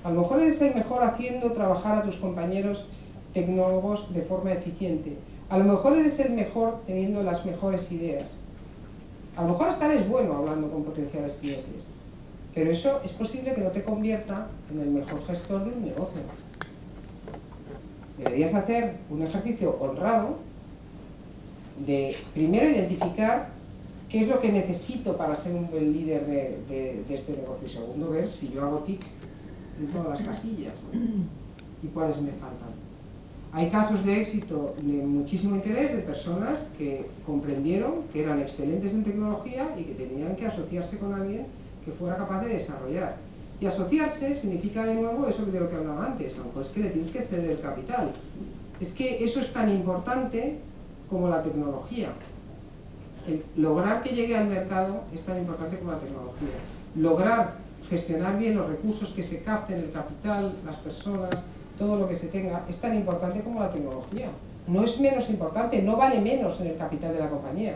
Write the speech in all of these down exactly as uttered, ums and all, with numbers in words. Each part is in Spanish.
A lo mejor eres el mejor haciendo trabajar a tus compañeros tecnólogos de forma eficiente. A lo mejor eres el mejor teniendo las mejores ideas. A lo mejor hasta eres bueno hablando con potenciales clientes. Pero eso es posible que no te convierta en el mejor gestor de un negocio. Deberías hacer un ejercicio honrado de primero identificar qué es lo que necesito para ser un buen líder de, de, de este negocio. Y segundo, ver si yo hago tic en todas las casillas, ¿no? Y cuáles me faltan. Hay casos de éxito de muchísimo interés de personas que comprendieron que eran excelentes en tecnología y que tenían que asociarse con alguien que fuera capaz de desarrollar. Y asociarse significa de nuevo eso de lo que hablaba antes, a lo mejor es que le tienes que ceder el capital. Es que eso es tan importante como la tecnología. El lograr que llegue al mercado es tan importante como la tecnología. Lograr gestionar bien los recursos que se capten, el capital, las personas, todo lo que se tenga, es tan importante como la tecnología. No es menos importante, no vale menos en el capital de la compañía.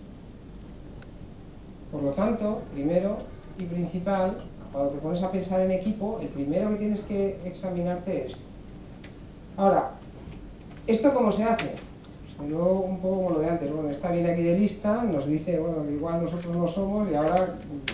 Por lo tanto, primero y principal, cuando te pones a pensar en equipo, el primero que tienes que examinarte es... Ahora, ¿esto cómo se hace? Luego un poco como lo de antes, bueno, está bien aquí de lista, nos dice, bueno, igual nosotros no somos y ahora,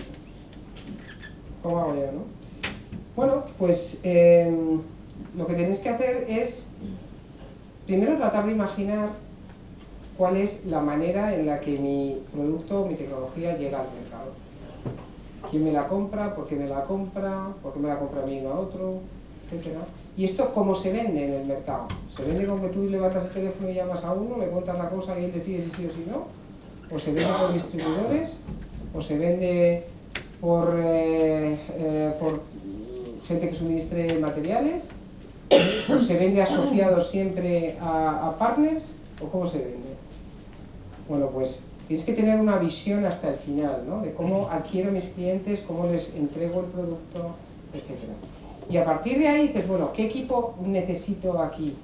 ¿cómo hago yo, no? Bueno, pues eh, lo que tenéis que hacer es, primero tratar de imaginar cuál es la manera en la que mi producto, mi tecnología llega al mercado. ¿Quién me la compra? ¿Por qué me la compra? ¿Por qué me la compra a mí y no a otro? Etcétera. ¿Y esto cómo se vende en el mercado? ¿Se vende con que tú levantas el teléfono y llamas a uno, le cuentas la cosa y él decide si sí o si no? ¿O se vende por distribuidores? ¿O se vende por, eh, eh, por gente que suministre materiales? ¿O se vende asociado siempre a, a partners? ¿O cómo se vende? Bueno, pues tienes que tener una visión hasta el final, ¿no? De cómo adquiero mis clientes, cómo les entrego el producto, etcétera. Y a partir de ahí dices, bueno, ¿qué equipo necesito aquí?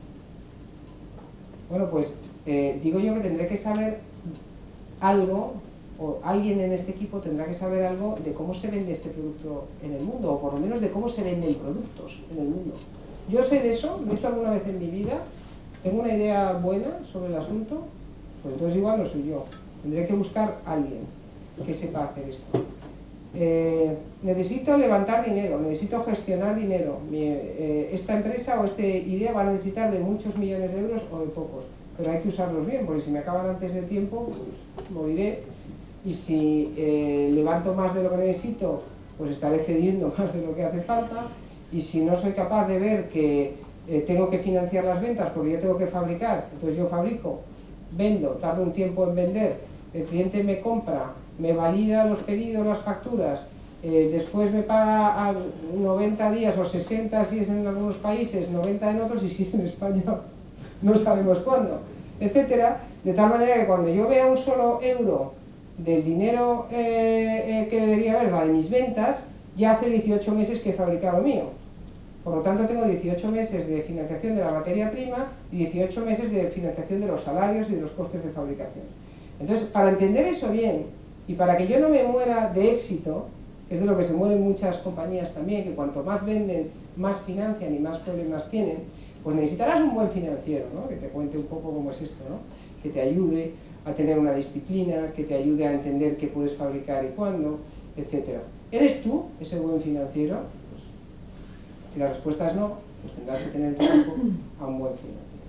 Bueno, pues eh, digo yo que tendré que saber algo, o alguien en este equipo tendrá que saber algo de cómo se vende este producto en el mundo, o por lo menos de cómo se venden productos en el mundo. Yo sé de eso, lo he hecho alguna vez en mi vida, tengo una idea buena sobre el asunto, pues entonces igual no soy yo. Tendré que buscar a alguien que sepa hacer esto. Eh, necesito levantar dinero, necesito gestionar dinero. Mi, eh, esta empresa o esta idea va a necesitar de muchos millones de euros o de pocos, pero hay que usarlos bien, porque si me acaban antes de tiempo, pues moriré. Y si eh, levanto más de lo que necesito, pues estaré cediendo más de lo que hace falta. Y si no soy capaz de ver que eh, tengo que financiar las ventas porque yo tengo que fabricar, entonces yo fabrico, vendo, tardo un tiempo en vender, el cliente me compra, me valida los pedidos, las facturas, eh, después me paga a noventa días o sesenta si es en algunos países, noventa en otros y si es en España no sabemos cuándo, etcétera. De tal manera que cuando yo vea un solo euro del dinero eh, eh, que debería haber, la de mis ventas, ya hace dieciocho meses que he fabricado lo mío. Por lo tanto tengo dieciocho meses de financiación de la materia prima y dieciocho meses de financiación de los salarios y de los costes de fabricación. Entonces, para entender eso bien, y para que yo no me muera de éxito, que es de lo que se mueren muchas compañías también, que cuanto más venden, más financian y más problemas tienen, pues necesitarás un buen financiero, ¿no? Que te cuente un poco cómo es esto, ¿no? Que te ayude a tener una disciplina, que te ayude a entender qué puedes fabricar y cuándo, etcétera. ¿Eres tú ese buen financiero? Pues, si la respuesta es no, pues tendrás que tener en tu equipo a un buen financiero.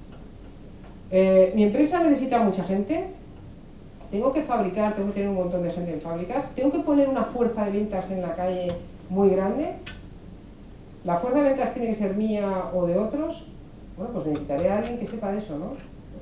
Eh, ¿Mi empresa necesita mucha gente? Tengo que fabricar, tengo que tener un montón de gente en fábricas, tengo que poner una fuerza de ventas en la calle muy grande. ¿La fuerza de ventas tiene que ser mía o de otros? Bueno, pues necesitaré a alguien que sepa de eso, ¿no?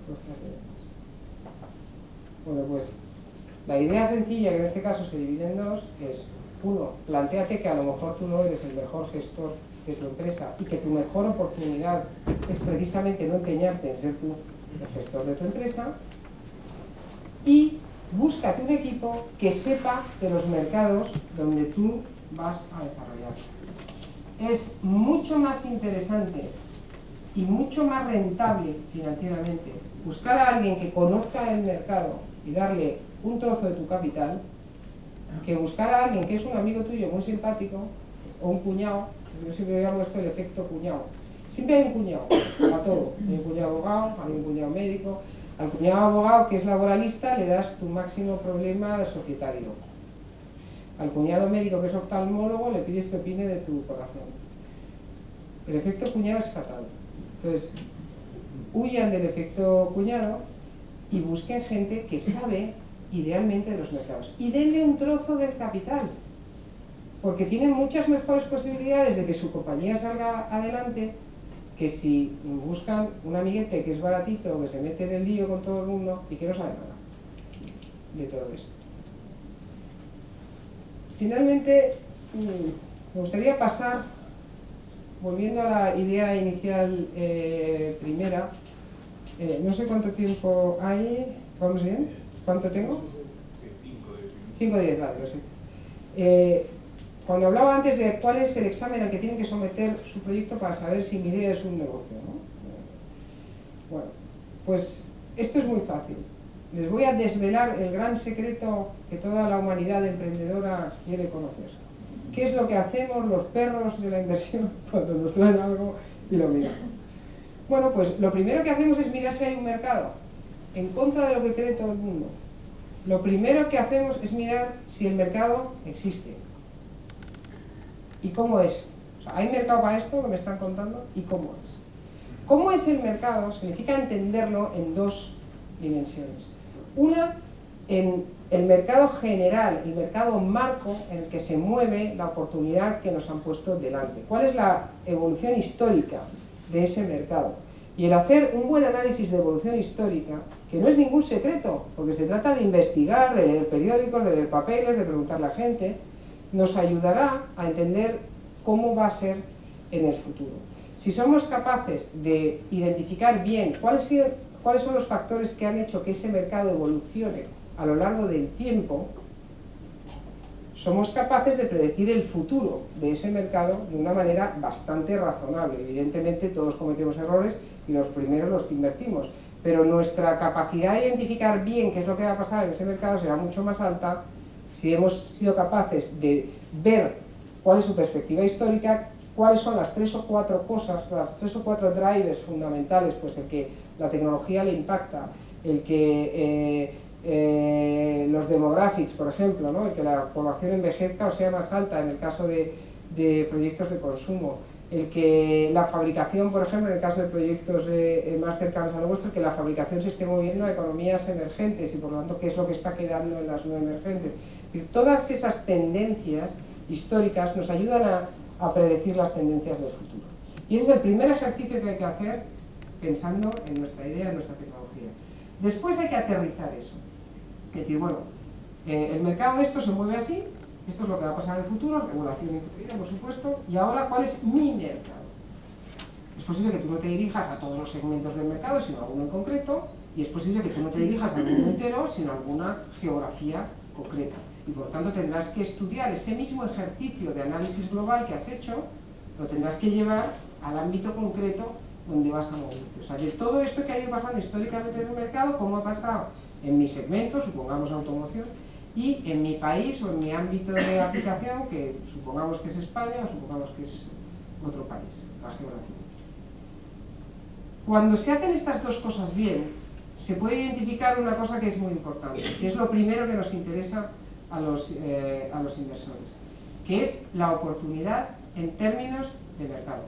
Bueno, pues la idea sencilla, que en este caso se divide en dos, es, uno, plantéate que a lo mejor tú no eres el mejor gestor de tu empresa y que tu mejor oportunidad es precisamente no empeñarte en ser tú el gestor de tu empresa. Y búscate un equipo que sepa de los mercados donde tú vas a desarrollar. Es mucho más interesante y mucho más rentable financieramente buscar a alguien que conozca el mercado y darle un trozo de tu capital que buscar a alguien que es un amigo tuyo muy simpático o un cuñado Yo siempre llamo esto el efecto cuñado. Siempre hay un cuñado, a todo. Hay un cuñado abogado, hay un cuñado médico. Al cuñado abogado, que es laboralista, le das tu máximo problema societario. Al cuñado médico, que es oftalmólogo, le pides que opine de tu corazón. El efecto cuñado es fatal. Entonces, huyan del efecto cuñado y busquen gente que sabe idealmente de los mercados. Y denle un trozo del capital, porque tienen muchas mejores posibilidades de que su compañía salga adelante que si buscan un amiguete que es baratito, que se mete en el lío con todo el mundo y que no sabe nada de todo esto. Finalmente, me gustaría pasar, volviendo a la idea inicial eh, primera, eh, no sé cuánto tiempo hay, ¿vamos bien? ¿Cuánto tengo? cinco o diez, vale, lo sé. Eh, cuando hablaba antes de cuál es el examen al que tienen que someter su proyecto para saber si mi idea es un negocio, ¿no? Bueno, pues esto es muy fácil. Les voy a desvelar el gran secreto que toda la humanidad emprendedora quiere conocer. ¿Qué es lo que hacemos los perros de la inversión cuando nos traen algo y lo miramos? Bueno, pues lo primero que hacemos es mirar si hay un mercado, en contra de lo que cree todo el mundo. Lo primero que hacemos es mirar si el mercado existe. ¿Y cómo es? O sea, ¿hay mercado para esto que me están contando? ¿Y cómo es? ¿Cómo es el mercado? Significa entenderlo en dos dimensiones. Una, en el mercado general, el mercado marco en el que se mueve la oportunidad que nos han puesto delante. ¿Cuál es la evolución histórica de ese mercado? Y el hacer un buen análisis de evolución histórica, que no es ningún secreto, porque se trata de investigar, de leer periódicos, de leer papeles, de preguntar a la gente, nos ayudará a entender cómo va a ser en el futuro. Si somos capaces de identificar bien cuáles, cuáles son los factores que han hecho que ese mercado evolucione a lo largo del tiempo, somos capaces de predecir el futuro de ese mercado de una manera bastante razonable. Evidentemente todos cometemos errores y los primeros los que invertimos, pero nuestra capacidad de identificar bien qué es lo que va a pasar en ese mercado será mucho más alta si hemos sido capaces de ver cuál es su perspectiva histórica, cuáles son las tres o cuatro cosas, las tres o cuatro drivers fundamentales, pues el que la tecnología le impacta, el que eh, eh, los demographics, por ejemplo, ¿no? El que la población envejezca o sea más alta en el caso de, de proyectos de consumo, el que la fabricación, por ejemplo, en el caso de proyectos eh, más cercanos a lo vuestro, que la fabricación se esté moviendo a economías emergentes y por lo tanto qué es lo que está quedando en las no emergentes. Y todas esas tendencias históricas nos ayudan a, a predecir las tendencias del futuro. Y ese es el primer ejercicio que hay que hacer pensando en nuestra idea, en nuestra tecnología. Después hay que aterrizar eso. Es decir, bueno, eh, el mercado de esto se mueve así, esto es lo que va a pasar en el futuro, regulación incluida, por supuesto, y ahora, ¿cuál es mi mercado? Es posible que tú no te dirijas a todos los segmentos del mercado, sino a uno en concreto, y es posible que tú no te dirijas al mundo entero, sino a alguna geografía concreta. Y por lo tanto tendrás que estudiar ese mismo ejercicio de análisis global que has hecho, lo tendrás que llevar al ámbito concreto donde vas a moverte. O sea, de todo esto que ha ido pasando históricamente en el mercado, cómo ha pasado en mi segmento, supongamos automoción, y en mi país o en mi ámbito de aplicación, que supongamos que es España o supongamos que es otro país, la geografía. Cuando se hacen estas dos cosas bien, se puede identificar una cosa que es muy importante, que es lo primero que nos interesa a los, eh, a los inversores, que es la oportunidad en términos de mercado.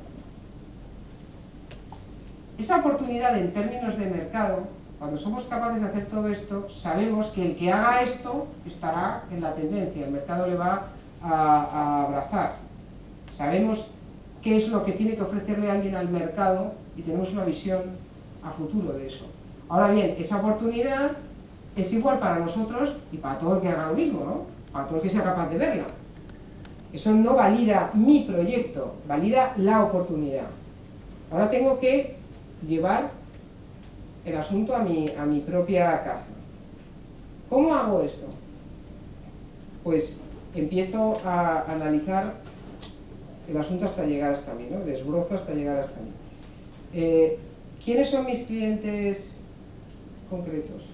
Esa oportunidad en términos de mercado, cuando somos capaces de hacer todo esto, sabemos que el que haga esto estará en la tendencia, el mercado le va a, a abrazar. Sabemos qué es lo que tiene que ofrecerle alguien al mercado y tenemos una visión a futuro de eso. Ahora bien, esa oportunidad es igual para nosotros y para todo el que haga lo mismo, ¿no? Para todo el que sea capaz de verla. Eso no valida mi proyecto, valida la oportunidad. Ahora tengo que llevar el asunto a mi, a mi propia casa. ¿Cómo hago esto? Pues empiezo a analizar el asunto hasta llegar hasta mí, ¿no? Desbrozo hasta llegar hasta mí. Eh, ¿Quiénes son mis clientes concretos?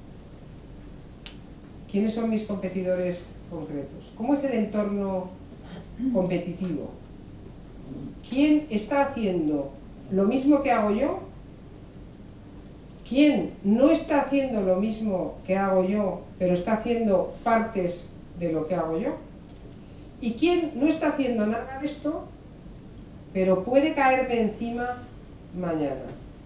¿Quiénes son mis competidores concretos? ¿Cómo es el entorno competitivo? ¿quién está haciendo lo mismo que hago yo? ¿Quién no está haciendo lo mismo que hago yo, pero está haciendo partes de lo que hago yo? ¿Y quién no está haciendo nada de esto, pero puede caerme encima mañana?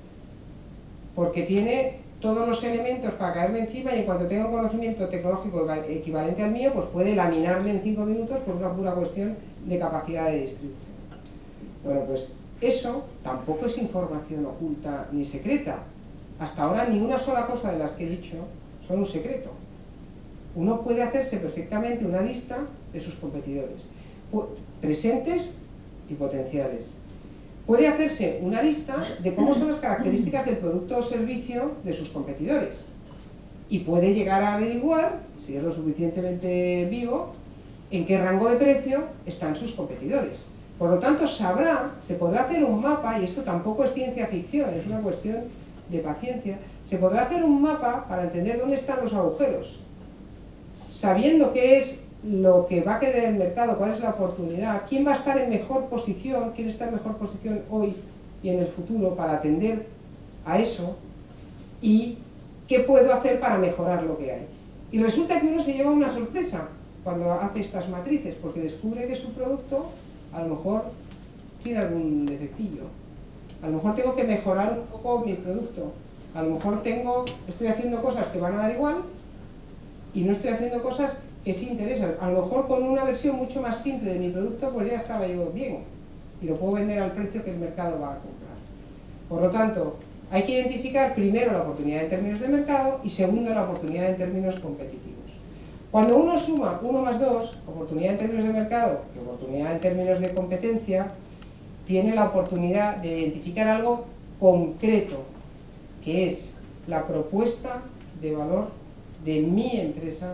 Porque tiene todos los elementos para caerme encima y en cuanto tenga un conocimiento tecnológico equivalente al mío, pues puede laminarme en cinco minutos por una pura cuestión de capacidad de distribución. Bueno, pues eso tampoco es información oculta ni secreta. Hasta ahora ni una sola cosa de las que he dicho son un secreto. Uno puede hacerse perfectamente una lista de sus competidores, presentes y potenciales. Puede hacerse una lista de cómo son las características del producto o servicio de sus competidores. Y puede llegar a averiguar, si es lo suficientemente vivo, en qué rango de precio están sus competidores. Por lo tanto, sabrá, se podrá hacer un mapa, y esto tampoco es ciencia ficción, es una cuestión de paciencia, se podrá hacer un mapa para entender dónde están los agujeros, sabiendo qué es lo que va a querer el mercado, cuál es la oportunidad, quién va a estar en mejor posición, quién está en mejor posición hoy y en el futuro para atender a eso, y qué puedo hacer para mejorar lo que hay. Y resulta que uno se lleva una sorpresa cuando hace estas matrices, porque descubre que su producto a lo mejor tiene algún defectillo. A lo mejor tengo que mejorar un poco mi producto. A lo mejor tengo, estoy haciendo cosas que van a dar igual y no estoy haciendo cosas que sí interesan. A lo mejor con una versión mucho más simple de mi producto pues ya estaba yo bien y lo puedo vender al precio que el mercado va a comprar. Por lo tanto, hay que identificar primero la oportunidad en términos de mercado y segundo la oportunidad en términos competitivos. Cuando uno suma uno más dos, oportunidad en términos de mercado y oportunidad en términos de competencia, tiene la oportunidad de identificar algo concreto, que es la propuesta de valor de mi empresa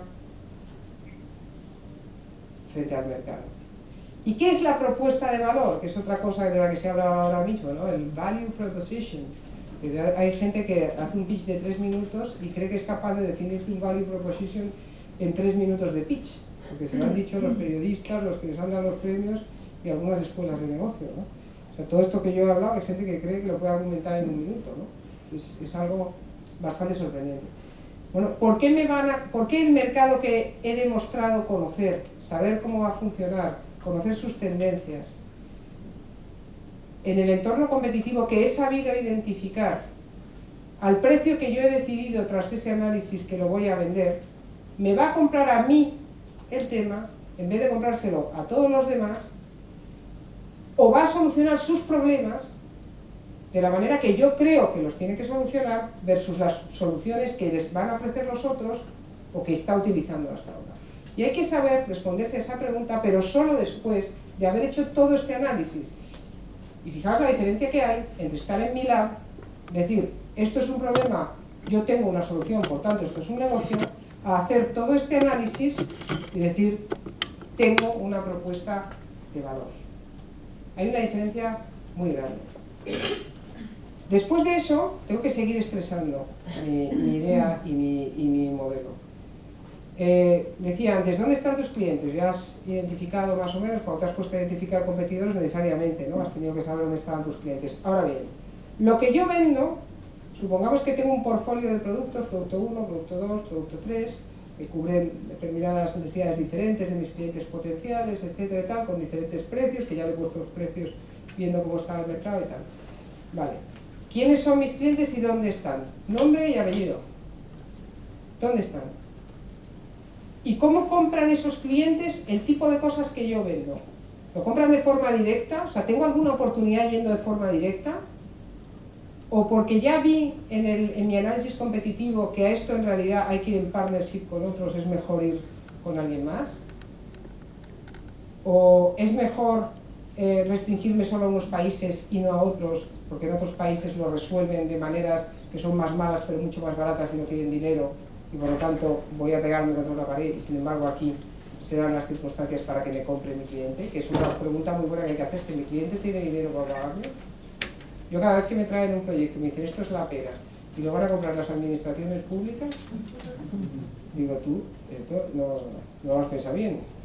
frente al mercado. ¿Y qué es la propuesta de valor? Que es otra cosa de la que se habla ahora mismo, ¿no? El value proposition. Hay gente que hace un pitch de tres minutos y cree que es capaz de definirte un value proposition en tres minutos de pitch, porque se lo han dicho los periodistas, los que les han dado los premios y algunas escuelas de negocio, ¿no? O sea, todo esto que yo he hablado, hay gente que cree que lo puede argumentar en un minuto, ¿no? Es, es algo bastante sorprendente. Bueno, ¿por qué, me van a, ¿por qué el mercado que he demostrado conocer, saber cómo va a funcionar, conocer sus tendencias, en el entorno competitivo que he sabido identificar, al precio que yo he decidido tras ese análisis que lo voy a vender, me va a comprar a mí el tema, en vez de comprárselo a todos los demás, o va a solucionar sus problemas de la manera que yo creo que los tiene que solucionar versus las soluciones que les van a ofrecer los otros o que está utilizando hasta ahora. Y hay que saber responderse a esa pregunta, pero solo después de haber hecho todo este análisis. Y fijaos la diferencia que hay entre estar en mi lab, decir, esto es un problema, yo tengo una solución, por tanto esto es un negocio, a hacer todo este análisis y decir, tengo una propuesta de valor. Hay una diferencia muy grande. Después de eso, tengo que seguir expresando mi, mi idea y mi, y mi modelo. Eh, decía antes, ¿dónde están tus clientes? Ya has identificado más o menos, cuando te has puesto a identificar competidores necesariamente, ¿no? Has tenido que saber dónde estaban tus clientes. Ahora bien, lo que yo vendo, supongamos que tengo un portfolio de productos, producto uno, producto dos, producto tres, que cubren determinadas necesidades diferentes de mis clientes potenciales, etcétera y tal, con diferentes precios, que ya le he puesto los precios viendo cómo está el mercado y tal. Vale. ¿Quiénes son mis clientes y dónde están? Nombre y apellido. ¿Dónde están? ¿Y cómo compran esos clientes el tipo de cosas que yo vendo? ¿Lo compran de forma directa? O sea, ¿tengo alguna oportunidad yendo de forma directa? ¿O porque ya vi en, el, en mi análisis competitivo que a esto en realidad hay que ir en partnership con otros, es mejor ir con alguien más? ¿O es mejor eh, restringirme solo a unos países y no a otros, porque en otros países lo resuelven de maneras que son más malas pero mucho más baratas y no tienen dinero, y por lo tanto voy a pegarme contra una pared y sin embargo aquí se dan las circunstancias para que me compre mi cliente? Que es una pregunta muy buena que hay que hacerse. ¿Mi cliente tiene dinero para pagarme? Yo cada vez que me traen un proyecto y me dicen esto es la pera y lo van a comprar las administraciones públicas, digo tú, esto no, no lo has pensado bien.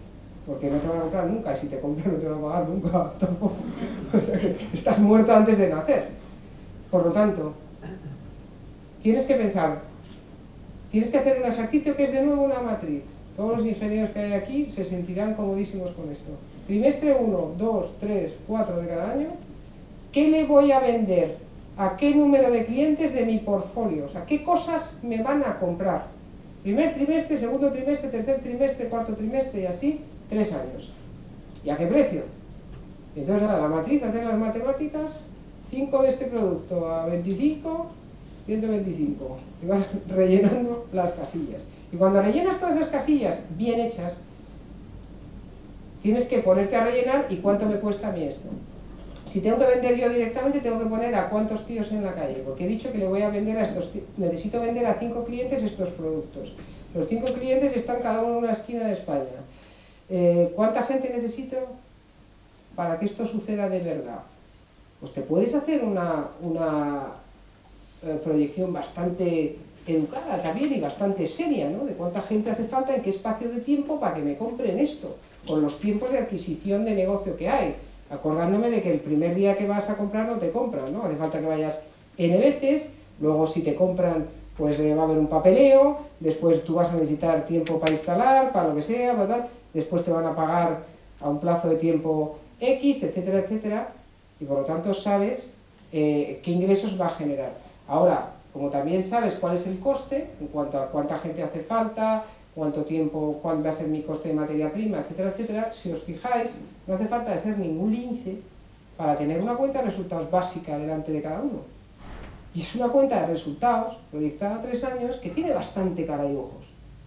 porque no te van a comprar nunca, y si te compran no te van a pagar nunca tampoco. O sea que estás muerto antes de nacer. Por lo tanto, tienes que pensar, tienes que hacer un ejercicio que es de nuevo una matriz. Todos los ingenieros que hay aquí se sentirán comodísimos con esto. Trimestre uno, dos, tres, cuatro de cada año, ¿qué le voy a vender? ¿A qué número de clientes de mi portfolio? O sea, ¿qué cosas me van a comprar? Primer trimestre, segundo trimestre, tercer trimestre, cuarto trimestre y así, tres años. ¿Y a qué precio? Entonces, ahora la matriz, hacer las matemáticas, cinco de este producto a veinticinco, ciento veinticinco. Y vas rellenando las casillas. Y cuando rellenas todas esas casillas bien hechas, tienes que ponerte a rellenar y cuánto me cuesta a mí esto. Si tengo que vender yo directamente, tengo que poner a cuántos tíos en la calle, porque he dicho que le voy a vender a estos tíos, necesito vender a cinco clientes estos productos. Los cinco clientes están cada uno en una esquina de España. Eh, ¿Cuánta gente necesito para que esto suceda de verdad? Pues te puedes hacer una, una eh, proyección bastante educada también y bastante seria, ¿no? De cuánta gente hace falta, en qué espacio de tiempo para que me compren esto, con los tiempos de adquisición de negocio que hay. Acordándome de que el primer día que vas a comprar no te compran, ¿no? Hace falta que vayas N veces, luego si te compran, pues eh, va a haber un papeleo, después tú vas a necesitar tiempo para instalar, para lo que sea, ¿verdad? Después te van a pagar a un plazo de tiempo X, etcétera, etcétera, y por lo tanto sabes eh, qué ingresos va a generar. Ahora, como también sabes cuál es el coste, en cuanto a cuánta gente hace falta, cuánto tiempo, cuál va a ser mi coste de materia prima, etcétera, etcétera, si os fijáis, no hace falta de ser ningún lince para tener una cuenta de resultados básica delante de cada uno. Y es una cuenta de resultados proyectada a tres años que tiene bastante cara y ojos,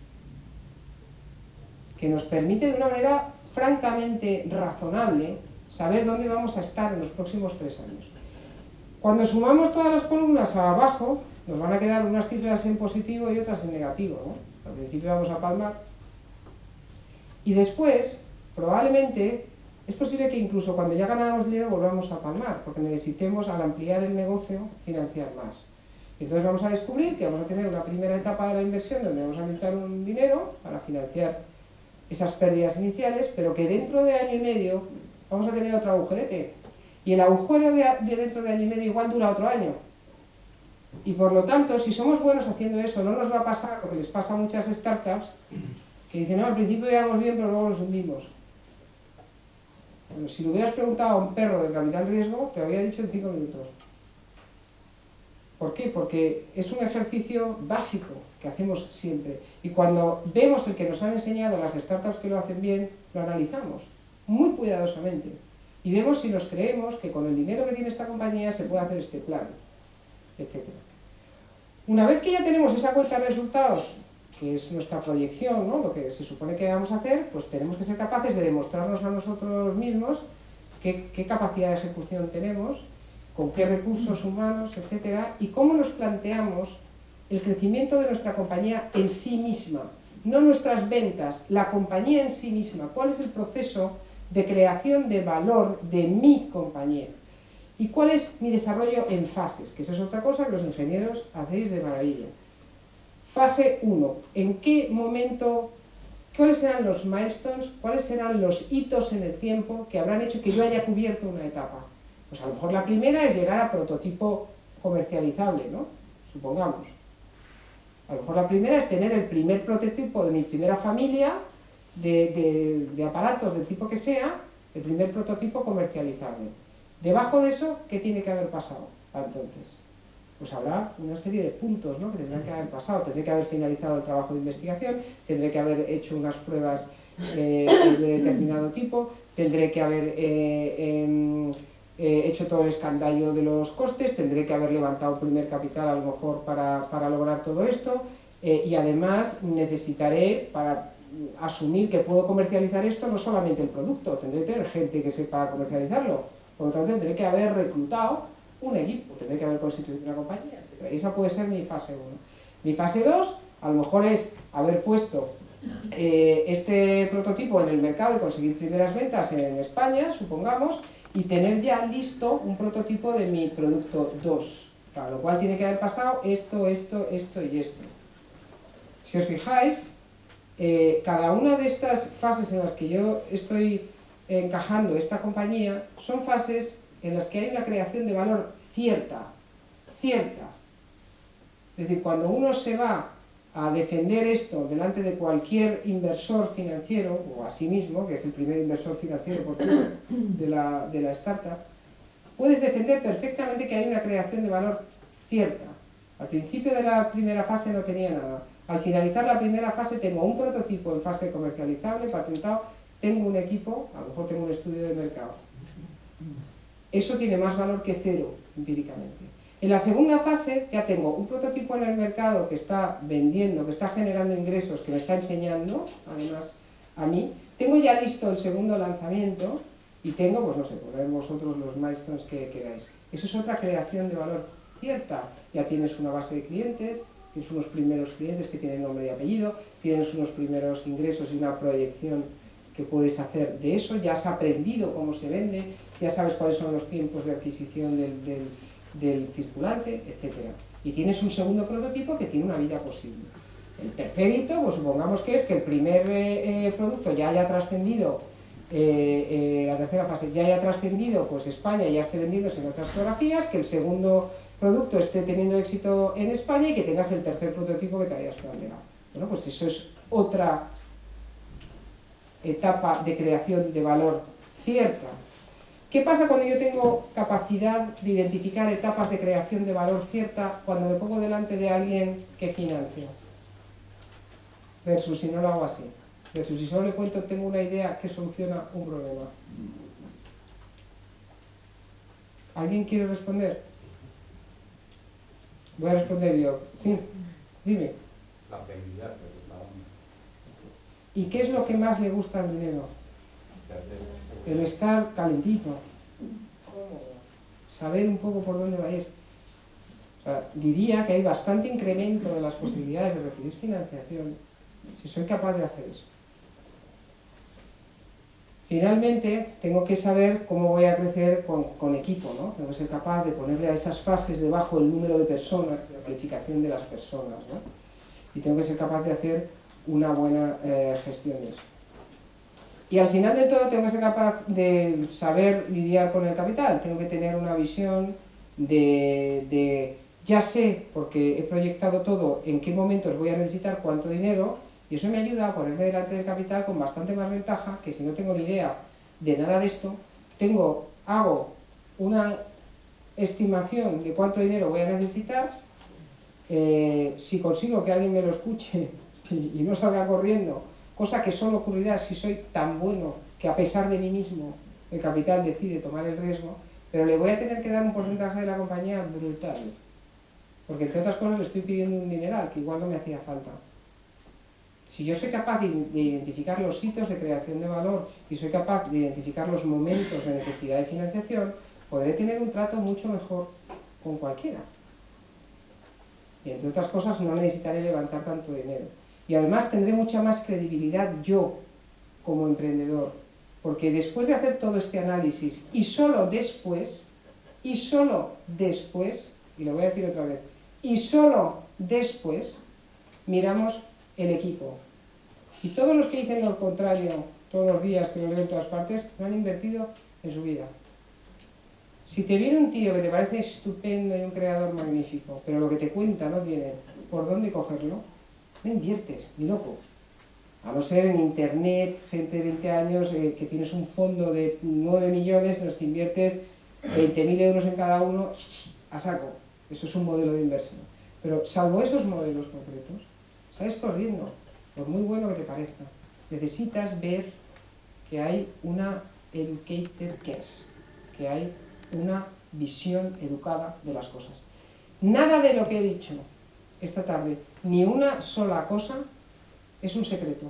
que nos permite de una manera francamente razonable saber dónde vamos a estar en los próximos tres años. Cuando sumamos todas las columnas abajo, nos van a quedar unas cifras en positivo y otras en negativo, ¿no? Al principio vamos a palmar. Y después, probablemente, es posible que incluso cuando ya ganamos dinero volvamos a palmar, porque necesitemos, al ampliar el negocio, financiar más. Entonces vamos a descubrir que vamos a tener una primera etapa de la inversión donde vamos a necesitar un dinero para financiar esas pérdidas iniciales, pero que dentro de año y medio vamos a tener otro agujerete. Y el agujero de, de dentro de año y medio igual dura otro año. Y por lo tanto, si somos buenos haciendo eso, no nos va a pasar lo que les pasa a muchas startups, que dicen, no, al principio íbamos bien, pero luego nos hundimos. Bueno, si le hubieras preguntado a un perro de capital riesgo, te lo había dicho en cinco minutos. ¿Por qué? Porque es un ejercicio básico que hacemos siempre. Y cuando vemos el que nos han enseñado las startups que lo hacen bien, lo analizamos muy cuidadosamente. Y vemos si nos creemos que con el dinero que tiene esta compañía se puede hacer este plan, etcétera. Una vez que ya tenemos esa cuenta de resultados, que es nuestra proyección, ¿no? Lo que se supone que vamos a hacer, pues tenemos que ser capaces de demostrarnos a nosotros mismos qué, qué capacidad de ejecución tenemos, con qué recursos humanos, etcétera, y cómo nos planteamos el crecimiento de nuestra compañía en sí misma, no nuestras ventas, la compañía en sí misma, cuál es el proceso de creación de valor de mi compañía. ¿Y cuál es mi desarrollo en fases? Que eso es otra cosa que los ingenieros hacéis de maravilla. Fase uno. ¿En qué momento, cuáles serán los milestones, cuáles serán los hitos en el tiempo que habrán hecho que yo haya cubierto una etapa? Pues a lo mejor la primera es llegar a prototipo comercializable, ¿no? Supongamos. A lo mejor la primera es tener el primer prototipo de mi primera familia de, de, de aparatos del tipo que sea, el primer prototipo comercializable. Debajo de eso, ¿qué tiene que haber pasado para entonces? Pues habrá una serie de puntos, ¿no? Que tendrán que haber pasado. Tendré que haber finalizado el trabajo de investigación, tendré que haber hecho unas pruebas eh, de determinado tipo, tendré que haber eh, eh, eh, hecho todo el escandallo de los costes, tendré que haber levantado el primer capital a lo mejor para, para lograr todo esto, eh, y además necesitaré, para asumir que puedo comercializar esto, no solamente el producto, tendré que tener gente que sepa comercializarlo. Por lo tanto, tendré que haber reclutado un equipo, tendré que haber constituido una compañía. Esa puede ser mi fase uno. Mi fase dos, a lo mejor es haber puesto eh, este prototipo en el mercado y conseguir primeras ventas en España, supongamos, y tener ya listo un prototipo de mi producto dos. Para lo cual tiene que haber pasado esto, esto, esto y esto. Si os fijáis, eh, cada una de estas fases en las que yo estoy encajando esta compañía son fases en las que hay una creación de valor cierta, cierta. Es decir, cuando uno se va a defender esto delante de cualquier inversor financiero, o a sí mismo, que es el primer inversor financiero por cierto, de la, de la startup, puedes defender perfectamente que hay una creación de valor cierta. Al principio de la primera fase no tenía nada. Al finalizar la primera fase tengo un prototipo en fase comercializable, patentado, tengo un equipo, a lo mejor tengo un estudio de mercado. Eso tiene más valor que cero, empíricamente. En la segunda fase ya tengo un prototipo en el mercado que está vendiendo, que está generando ingresos, que me está enseñando, además, a mí. Tengo ya listo el segundo lanzamiento y tengo, pues no sé, poner vosotros los milestones que queráis. Eso es otra creación de valor cierta. Ya tienes una base de clientes, tienes unos primeros clientes que tienen nombre y apellido, tienes unos primeros ingresos y una proyección que puedes hacer de eso, ya has aprendido cómo se vende, ya sabes cuáles son los tiempos de adquisición del, del, del circulante, etcétera. Y tienes un segundo prototipo que tiene una vida posible. El tercer hito, pues supongamos que es que el primer eh, eh, producto ya haya trascendido, eh, eh, la tercera fase ya haya trascendido, pues España ya esté vendiéndose en otras geografías, que el segundo producto esté teniendo éxito en España y que tengas el tercer prototipo que te hayas planteado. Bueno, pues eso es otra etapa de creación de valor cierta. ¿Qué pasa cuando yo tengo capacidad de identificar etapas de creación de valor cierta cuando me pongo delante de alguien que financia? Versus si no lo hago así. Versus si solo le cuento, tengo una idea que soluciona un problema. ¿Alguien quiere responder? Voy a responder yo. Sí, dime. La fiabilidad. ¿Y qué es lo que más le gusta al dinero? El estar calentito, saber un poco por dónde va a ir. O sea, diría que hay bastante incremento en las posibilidades de recibir financiación si soy capaz de hacer eso. Finalmente, tengo que saber cómo voy a crecer con, con equipo, ¿no? Tengo que ser capaz de ponerle a esas fases debajo el número de personas, la calificación de las personas, ¿no? Y tengo que ser capaz de hacer una buena eh, gestión de eso. Y al final del todo tengo que ser capaz de saber lidiar con el capital, tengo que tener una visión de, de ya sé, porque he proyectado todo, en qué momentos voy a necesitar cuánto dinero, y eso me ayuda a ponerme delante del capital con bastante más ventaja que si no tengo ni idea de nada de esto, tengo, hago una estimación de cuánto dinero voy a necesitar, eh, si consigo que alguien me lo escuche y no salga corriendo, cosa que solo ocurrirá si soy tan bueno que a pesar de mí mismo el capital decide tomar el riesgo, pero le voy a tener que dar un porcentaje de la compañía brutal, porque entre otras cosas le estoy pidiendo un dineral que igual no me hacía falta. Si yo soy capaz de identificar los hitos de creación de valor y soy capaz de identificar los momentos de necesidad de financiación, podré tener un trato mucho mejor con cualquiera. Y entre otras cosas no necesitaré levantar tanto dinero. Y además tendré mucha más credibilidad yo como emprendedor, porque después de hacer todo este análisis y solo después, y solo después, y lo voy a decir otra vez, y solo después miramos el equipo. Y todos los que dicen lo contrario, todos los días que lo leo en todas partes, no han invertido en su vida. Si te viene un tío que te parece estupendo y un creador magnífico, pero lo que te cuenta no tiene por dónde cogerlo, no inviertes, ni loco. A no ser en internet, gente de veinte años, eh, que tienes un fondo de nueve millones en los que inviertes veinte mil euros en cada uno, a saco. Eso es un modelo de inversión. Pero salvo esos modelos concretos, sales corriendo, por muy bueno que te parezca. Necesitas ver que hay una educated guess, que hay una visión educada de las cosas. Nada de lo que he dicho esta tarde, ni una sola cosa, es un secreto.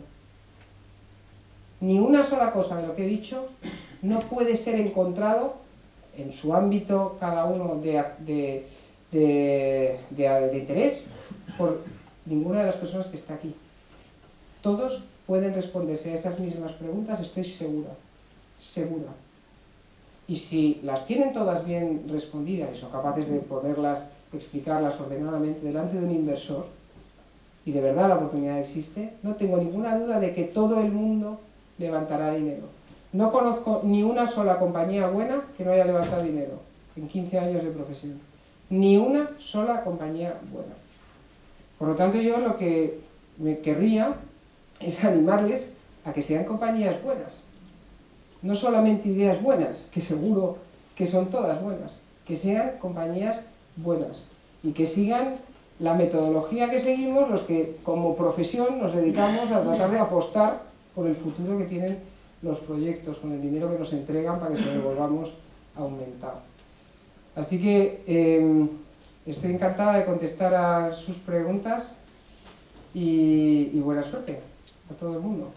Ni una sola cosa de lo que he dicho no puede ser encontrado en su ámbito, cada uno de, de, de, de, de interés, por ninguna de las personas que está aquí. Todos pueden responderse a esas mismas preguntas, estoy segura, segura. Y si las tienen todas bien respondidas y son capaces de ponerlas, explicarlas ordenadamente delante de un inversor, y de verdad la oportunidad existe, no tengo ninguna duda de que todo el mundo levantará dinero. No conozco ni una sola compañía buena que no haya levantado dinero en quince años de profesión. Ni una sola compañía buena. Por lo tanto, yo lo que me querría es animarles a que sean compañías buenas. No solamente ideas buenas, que seguro que son todas buenas, que sean compañías buenas y que sigan la metodología que seguimos los que como profesión nos dedicamos a tratar de apostar por el futuro que tienen los proyectos, con el dinero que nos entregan para que se lo devolvamos aumentado. Así que eh, estoy encantada de contestar a sus preguntas y, y buena suerte a todo el mundo.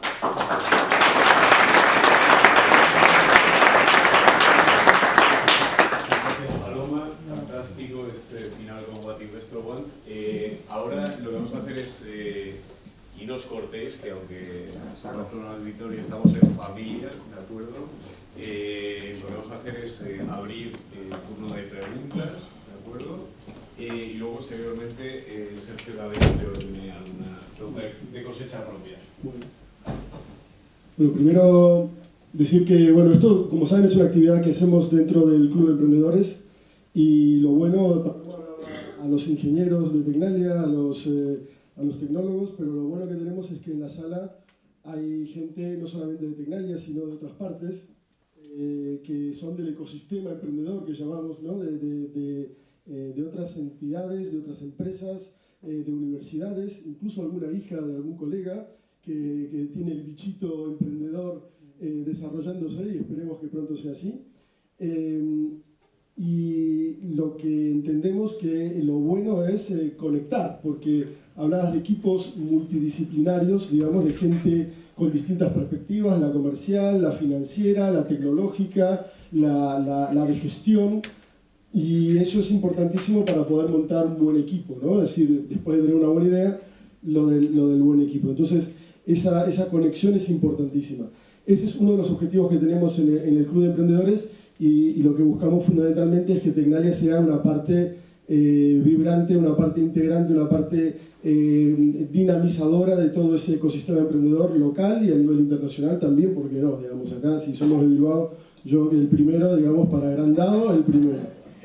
Paloma, fantástico este final con What Investor Want. Eh, ahora lo que vamos a hacer es, eh, y no os cortéis, que aunque estamos en una auditorio estamos en familia, ¿de acuerdo? Eh, lo que vamos a hacer es eh, abrir el turno de preguntas, ¿de acuerdo? Eh, y luego posteriormente eh, Sergio David creo que tiene alguna pregunta de cosecha propia. Bueno, primero decir que, bueno, esto, como saben, es una actividad que hacemos dentro del Club de Emprendedores y lo bueno a los ingenieros de Tecnalia, a los, eh, a los tecnólogos, pero lo bueno que tenemos es que en la sala hay gente no solamente de Tecnalia, sino de otras partes, eh, que son del ecosistema emprendedor que llamamos, ¿no? de, de, de, eh, de otras entidades, de otras empresas, eh, de universidades, incluso alguna hija de algún colega que, que tiene el bichito emprendedor eh, desarrollándose y esperemos que pronto sea así. Eh, y lo que entendemos que lo bueno es eh, conectar, porque hablabas de equipos multidisciplinarios, digamos, de gente con distintas perspectivas, la comercial, la financiera, la tecnológica, la, la, la de gestión, y eso es importantísimo para poder montar un buen equipo, ¿no? Es decir, después de tener una buena idea, lo del, lo del buen equipo. Entonces, esa, esa conexión es importantísima. Ese es uno de los objetivos que tenemos en el, en el Club de Emprendedores y, y lo que buscamos fundamentalmente es que Tecnalia sea una parte eh, vibrante, una parte integrante, una parte eh, dinamizadora de todo ese ecosistema emprendedor local y a nivel internacional también, porque no, digamos, acá si somos de Bilbao, yo el primero, digamos, para agrandado, el primero.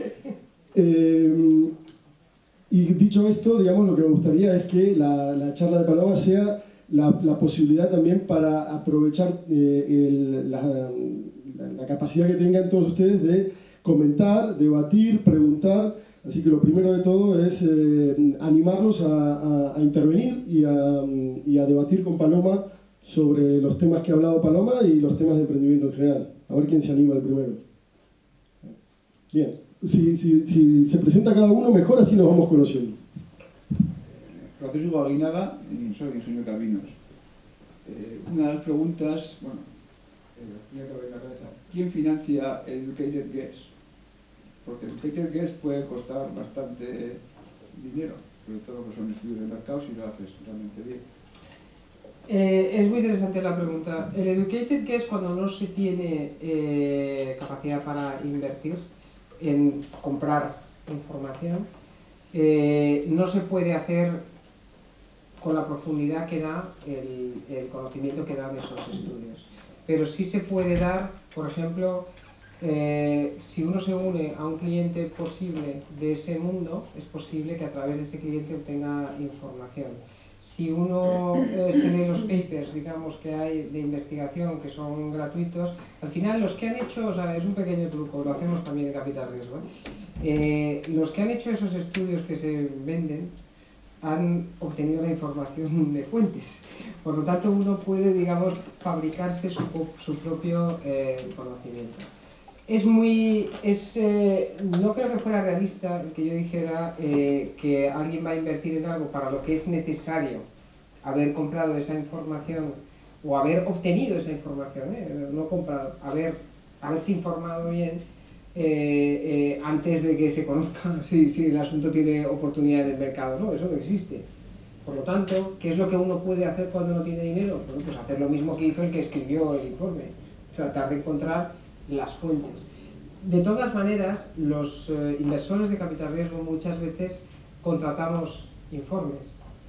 Eh, y dicho esto, digamos, lo que me gustaría es que la, la charla de Paloma sea la, la posibilidad también para aprovechar eh, el, la, la, la capacidad que tengan todos ustedes de comentar, debatir, preguntar. Así que lo primero de todo es eh, animarlos a, a, a intervenir y a, y a debatir con Paloma sobre los temas que ha hablado Paloma y los temas de emprendimiento en general. A ver quién se anima el primero. Bien, si, si, si se presenta cada uno, mejor, así nos vamos conociendo. Francisco Aguinaga, soy ingeniero de caminos. Eh, una de las preguntas, bueno, eh, ¿quién financia Educated Guess? Porque Educated Guess puede costar bastante dinero, sobre todo que son estudios de mercado si lo haces realmente bien. Eh, es muy interesante la pregunta. El Educated Guess, cuando no se tiene eh, capacidad para invertir en comprar información, eh, no se puede hacer con la profundidad que da el, el conocimiento que dan esos estudios. Pero sí se puede dar, por ejemplo, eh, si uno se une a un cliente posible de ese mundo, es posible que a través de ese cliente obtenga información. Si uno eh, se lee los papers, digamos, que hay de investigación que son gratuitos, al final los que han hecho, o sea, es un pequeño truco, lo hacemos también en Capital Riesgo, ¿eh? Eh, los que han hecho esos estudios que se venden han obtenido la información de fuentes. Por lo tanto, uno puede, digamos, fabricarse su, su propio eh, conocimiento. Es muy... Es, eh, no creo que fuera realista que yo dijera eh, que alguien va a invertir en algo para lo que es necesario haber comprado esa información o haber obtenido esa información, ¿eh? No comprado, haber, haberse informado bien eh, eh, antes de que se conozca si, si el asunto tiene oportunidad en el mercado. No, eso no existe. Por lo tanto, ¿qué es lo que uno puede hacer cuando no tiene dinero? Bueno, pues hacer lo mismo que hizo el que escribió el informe, tratar de encontrar las fuentes. De todas maneras, los eh, inversores de capital riesgo muchas veces contratamos informes,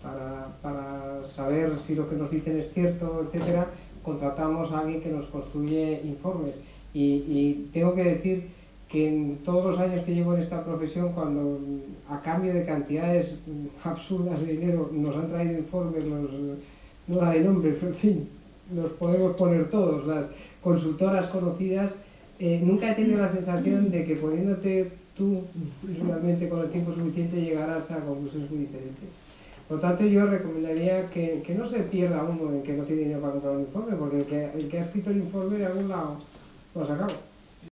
para, para saber si lo que nos dicen es cierto, etcétera, contratamos a alguien que nos construye informes. Y, y tengo que decir que en todos los años que llevo en esta profesión, cuando a cambio de cantidades absurdas de dinero nos han traído informes, los, no daré nombres, pero en fin, los podemos poner todos, las consultoras conocidas, eh, nunca he tenido la sensación de que poniéndote tú realmente con el tiempo suficiente llegarás a conclusiones muy diferentes. Por lo tanto, yo recomendaría que, que no se pierda uno en que no tiene dinero para comprar un informe, porque el que, el que ha escrito el informe de algún lado lo ha sacado.